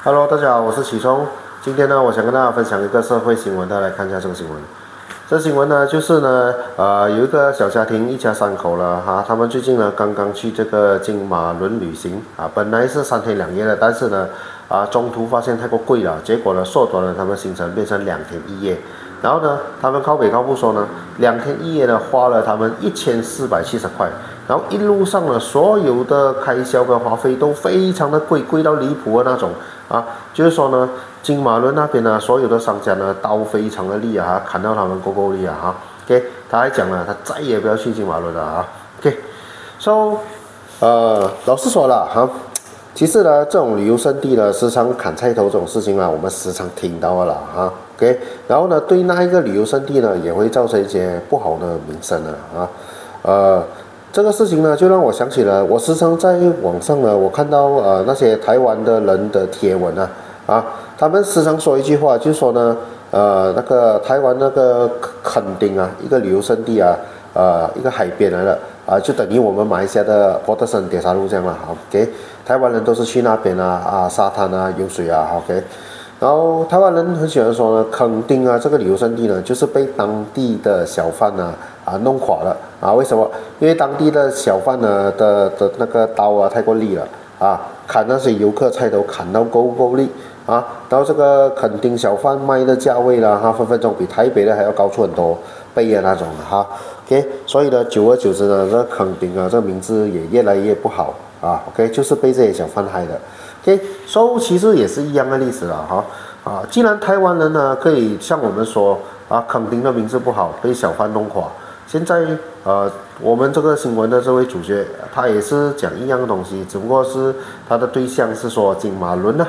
Hello，大家好，我是启聪。今天呢，我想跟大家分享一个社会新闻，大家来看一下这个新闻。这新闻呢，就是呢，有一个小家庭，一家三口了哈，他们最近呢刚刚去这个金马伦旅行啊，本来是3天2夜的，但是呢，中途发现太过贵了，结果呢缩短了他们行程，变成2天1夜。然后呢，他们靠北靠父说呢，2天1夜呢花了他们1470块，然后一路上呢所有的开销跟花费都非常的贵，贵到离谱的那种啊，就是说呢，金马伦那边呢所有的商家呢刀非常的利啊，砍到他们够力啊哈。OK， 他还讲了，他再也不要去金马伦了啊。OK，so，老实说了哈。其实呢，这种旅游胜地呢，时常砍菜头这种事情呢，我们时常听到的了哈。OK， 然后呢，对那一个旅游胜地呢，也会造成一些不好的名声啊。这个事情呢，就让我想起了，我时常在网上呢，我看到那些台湾的人的帖文他们时常说一句话，就是说呢，那个台湾那个垦丁啊，一个旅游胜地啊，一个海边来了就等于我们马来西亚的波特森叠沙路这样了。OK， 台湾人都是去那边沙滩游水OK， 然后台湾人很喜欢说呢，垦丁这个旅游胜地呢，就是被当地的小贩弄垮了为什么？因为当地的小贩呢的那个刀太过利了砍那些游客菜头砍到够力然后这个垦丁小贩卖的价位呢，分分钟比台北的还要高出很多倍的那种OK， 所以呢，久而久之呢，这个垦丁这个名字也越来越不好OK， 就是被这些小贩害的。OK， 其实也是一样的例子了既然台湾人呢可以像我们说垦丁的名字不好，被小贩弄垮，现在我们这个新闻的这位主角，他也是讲一样的东西，只不过是他的对象是说金马伦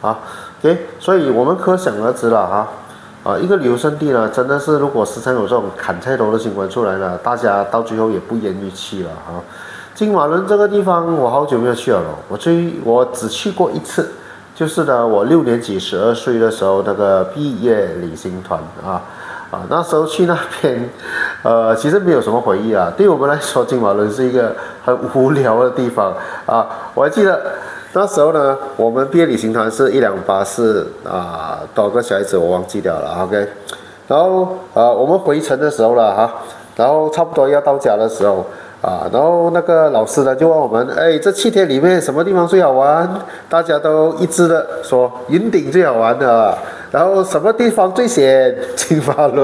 OK， 所以我们可想而知了一个旅游胜地呢，真的是如果时常有这种砍菜头的新闻出来了，大家到最后也不言于弃了金马伦这个地方我好久没有去了，我只去过一次，就是呢我6年级12岁的时候那个毕业旅行团那时候去那边其实没有什么回忆对我们来说金马伦是一个很无聊的地方我还记得那时候呢，我们毕业旅行团是一辆巴士多少个小孩子我忘记掉了OK， 然后我们回程的时候了然后差不多要到家的时候然后那个老师呢就问我们，这7天里面什么地方最好玩？大家都一致的说云顶最好玩的，然后什么地方最险？金马伦。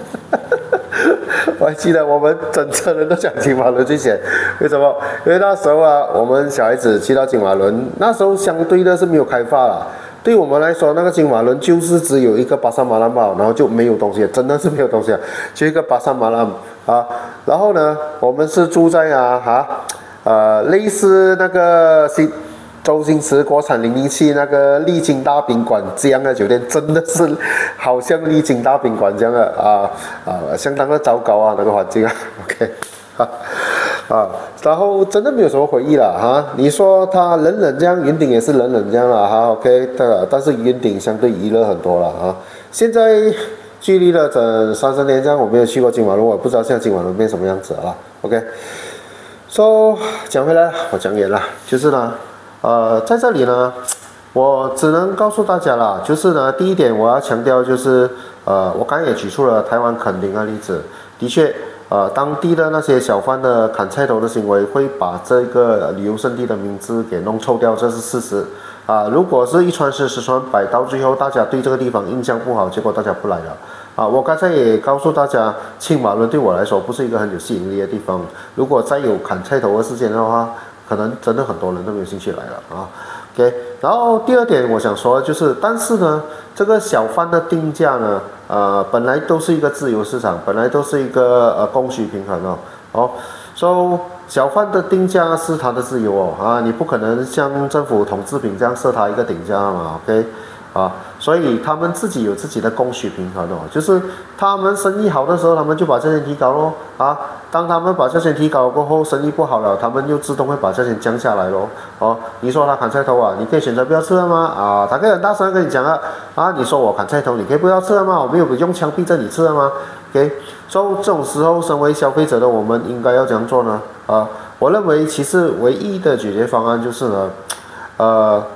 我还记得我们整车人都讲金马伦最险，为什么？因为那时候我们小孩子去到金马伦，那时候相对的是没有开发了。对我们来说，那个金马伦就是只有一个巴沙马兰堡，然后就没有东西，真的是没有东西就一个巴沙马兰然后呢，我们是住在类似那个周星驰国产007那个丽晶大宾馆这样的酒店，真的是好像丽晶大宾馆这样的相当的糟糕那个环境OK 然后真的没有什么回忆了你说它冷这样，云顶也是冷这样了OK， 但是云顶相对娱乐很多了现在距离了整30年这样，我没有去过金马伦，我不知道现在金马伦变什么样子了OK， 讲回来，我讲远了，就是呢在这里呢，我只能告诉大家啦，就是呢，第一点我要强调就是，我刚才也举出了台湾垦丁的例子，的确，当地的那些小贩的砍菜头的行为，会把这个旅游胜地的名字给弄臭掉，这是事实如果是一传十，十传百，到最后大家对这个地方印象不好，结果大家不来了我刚才也告诉大家，金马伦对我来说不是一个很有吸引力的地方，如果再有砍菜头的事件的话，可能真的很多人都没有兴趣来了OK， 然后第二点我想说的就是，但是呢，这个小贩的定价呢，本来都是一个自由市场，本来都是一个供需平衡小贩的定价是他的自由你不可能像政府统制品这样设他一个顶价嘛 OK。所以他们自己有自己的供需平衡就是他们生意好的时候，他们就把价钱提高当他们把价钱提高过后，生意不好了，他们又自动会把价钱降下来你说他砍菜头你可以选择不要吃了吗他可以很大声跟你讲你说我砍菜头，你可以不要吃了吗？我没有用枪逼着你吃了吗 OK， 这种时候，身为消费者的我们应该要怎样做呢？我认为其实唯一的解决方案就是呢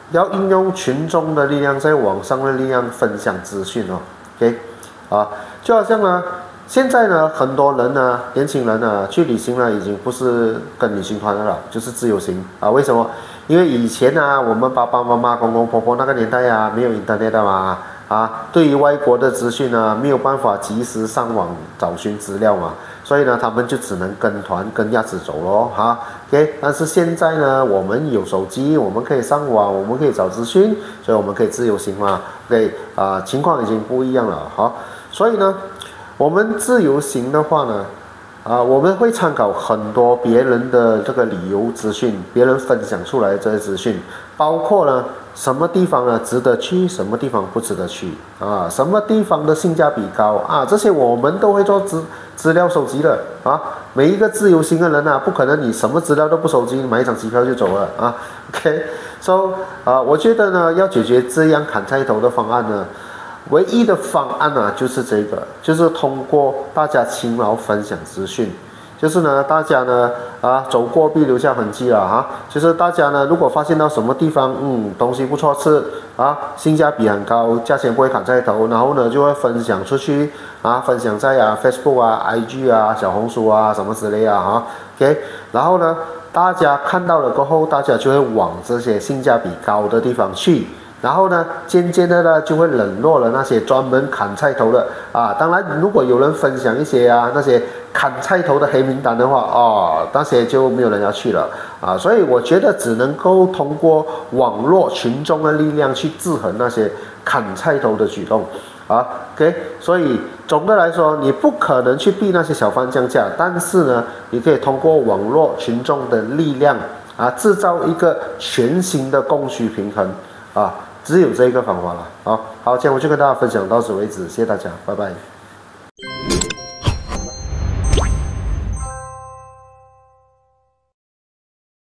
要运用群众的力量，在网上的力量分享资讯哦。OK， 就好像呢，现在呢，很多人呢，年轻人呢，去旅行呢，已经不是跟旅行团了，就是自由行啊。为什么？因为以前啊，我们爸爸妈妈、公公婆婆那个年代啊，没有 internet 的嘛，对于外国的资讯呢，没有办法及时上网找寻资料嘛，所以呢，他们就只能跟团跟鸭子走咯，OK， 但是现在呢，我们有手机，我们可以上网，我们可以找资讯，所以我们可以自由行嘛，OK，情况已经不一样了，所以呢，我们自由行的话呢，我们会参考很多别人的这个旅游资讯，别人分享出来的这些资讯，包括呢什么地方呢值得去，什么地方不值得去什么地方的性价比高这些我们都会做资料收集的每一个自由行的人不可能你什么资料都不收集，买一张机票就走了OK，so 我觉得呢，要解决这样砍菜头的方案呢，唯一的方案就是这个，就是通过大家勤劳分享资讯，就是呢，大家呢走过必留下痕迹了就是大家呢，如果发现到什么地方东西不错吃性价比很高，价钱不会砍菜头，然后呢就会分享出去分享在Facebook IG 小红书什么之类OK， 然后呢，大家看到了过后，大家就会往这些性价比高的地方去。然后呢，渐渐的呢，就会冷落了那些专门砍菜头的当然，如果有人分享一些那些砍菜头的黑名单的话那些就没有人要去了所以我觉得只能够通过网络群众的力量去制衡那些砍菜头的举动OK， 所以总的来说，你不可能去逼那些小贩降价，但是呢，你可以通过网络群众的力量制造一个全新的供需平衡只有这一个方法了好，这样我就跟大家分享到此为止，谢谢大家，拜拜。